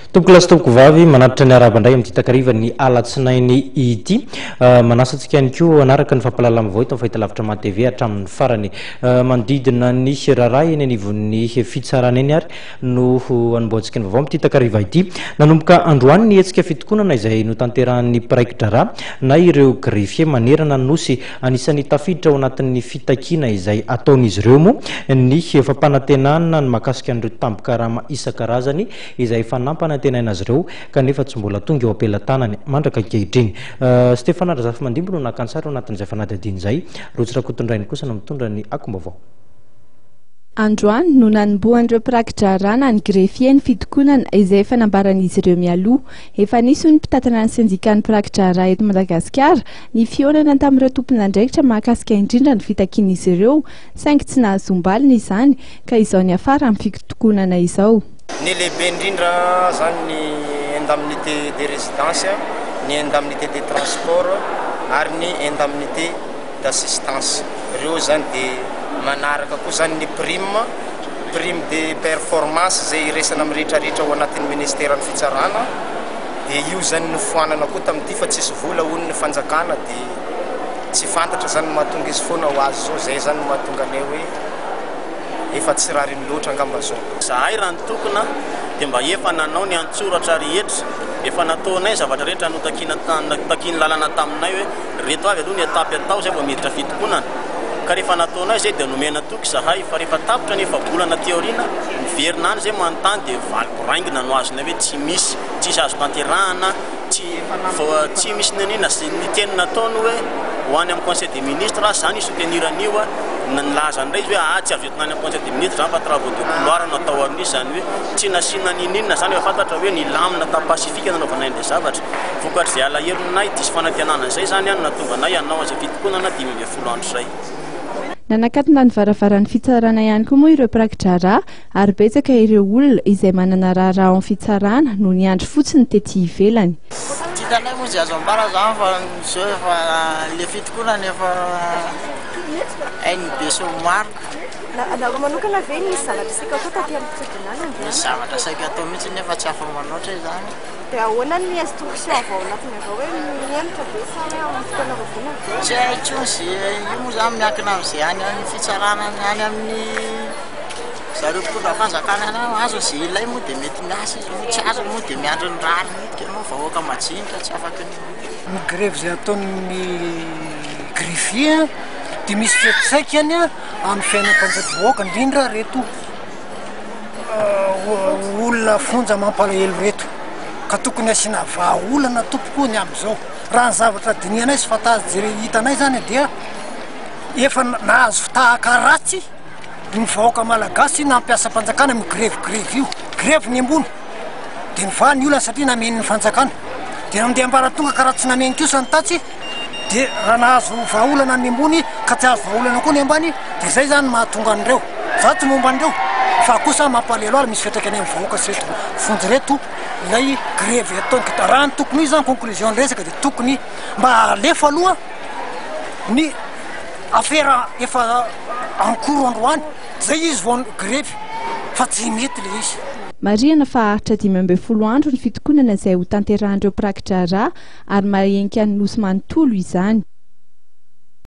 Tomboky tomboky vavy manatitra ny arabandray amin'ny takarivan'ny alatsinainy ity manasantsika ihany koa anaraka ny fampalalana vaovao eto fahitalavitra Mah TV hatramin'ny farany manodidina ny raraha eny anivon'ny fitsarana eny ary no anomboantsika ny vaovao amin'ity takariva ity nanomboka androany ny hetsika fitokonana izay notanterahan'ny praiki-draraha na ireo greffier manerana nosy anisan'ny tafiditra ao anatin'ny fitakiana izay ataon'izy ireo moa ny fampanantenana ny mahakasika an'ireo tambokarama isan-karazany izay fanampana tenana azy ireo kanefa tsy mbola tonga eo ampelantanany mandraka ankehitriny Stefana Razafy Mandimbo no nakansary ao anatin'izay fanadihadiana izay Rotsy Rakotondrainy kosa no mitondra ny akombavao Androany no nanombohan'ireo praiki-draraha ny greffier ny fitokonana izay fanambaran'izy ireo mialoha efa nisy ny mpitatana ny sendikan'ny praiki-draraha eto Madagasikara ny fionana tamin'ireo tompon'andraikitra mahakasika indrindra ny fitakian'izy ireo saingy tsy nahazombalina izany ka izao ny afara amin'ny fitokonana izao Ny lehibe indrindra zany ny indemnité de résidence, ny indemnité de transport ary ny indemnité d'assistance. Ireo zany dia manaraka koa zany ny prime de performance izay iresana amin'ny rehetrarehetra ao anatin'ny ministèran'ny fitsarana dia io zany nofoanana koa tamin'ity fa tsisy vola hono ny fanjakana dia tsy fantatra zany mahatonga izy foana ho azy zao zay zany mahatonga anay hoe efa tsy raha reny loatra angamba zao. Zahay raha ny tokona dia mba efa nanao ny antsoratra rehetra efa nataonay zavatra rehetra no takiny lalana taminay hoe reto avy aloha ny etapy atao zay vao miditra fitokonana ka rehefa nataonay zay dia nomena toky zahay fa rehefa tapitra ny efa bolana teoriana miverinany zay manontany dia valiko raingina no azonay hoe tsy misy tsisy azo tanterahana tsy misy nenina ny teny nataony hoe ho any amin'ny conseil des ministres zany soutenir-an'io nilaza indray izy hoe tsy azo entina any amin'ny conseil des ministres zany fa travaux de couloir natao amin'izy zany hoe tsy nasiana ninina zany efa fantatra hoe nilamina tapasifika nanaovanay ilay zavatra vokatr'izay alaherinay diso fanantenana izay zany any natonga anay hanao an'izay fitokonana 10 andro zay Nanakatona ny varavaran'ny fitsarana ihany koa moa ireo praiki-draraha ary betsaka ireo olona izay manana raharaha amin'ny fitsarana no ny andro fotsiny tetỳ ivelany. Titanay moa zay azo ambara zany fa zao efa le fitokonana efa hainy be somary. Anao manokana ve nisy zavatra saika koa taty amin'ny tribunal? Nisy zavatra saika atao mihitsy nefa tsy afa-manoatra izany. Dia ahoana ny instruction avy ao anatiny avao hoe mianatra be sa hoe amin'ny fotoana vavona? Tsy haiko io moa zany miankina amin'izay any amin'ny fitsarana any amin'ny zareo mpitondra fanjakana azo izay ilay moa dia mety miasa izy moa tsy azo moa dia miandry ny rano midika ianao vahoaka majinika tsy afaka ny grève izay ataon'ny greffier dia misy fiantraikany amin'ny fiainam-panjativahoaka indrindra reto olona fonja mampalahelo reto ka tokony asiana vahaolana tompoko ny amin'izao raha ny zavatra diniana izy fatazy jery hitanay zany dia efa nahazo fitahaka ratsy ny vahoaka malagasy nampiasa fanjakana amin'ny grève io grève ny ambony dia nivaha ny olona satria nameny ny fanjakana dia nandeha ambaratonga ka raha tsy nameny kosa ny tatsy dia raha nahazo vahaolana ny ambony ka tsy azo vahaolana koa ny ambany dia zay zany mahatonga an'ireo za tsy momba an'ireo fa kosa mampalelo ary misy fiatraikany amin'ny vahoaka sy reto fonjy reto ilay grève ataony raha ny tokony io zany conclusion resaka dia tokony mba alefa aloha ny affaire efa ankoro androany zay izy vao grève fa tsy mety le izy Mariana faharitra 12 andro ny fitokonana izay ho tanterahan'ireo praiki-draraha ary mahenika ny nosy manontolo izany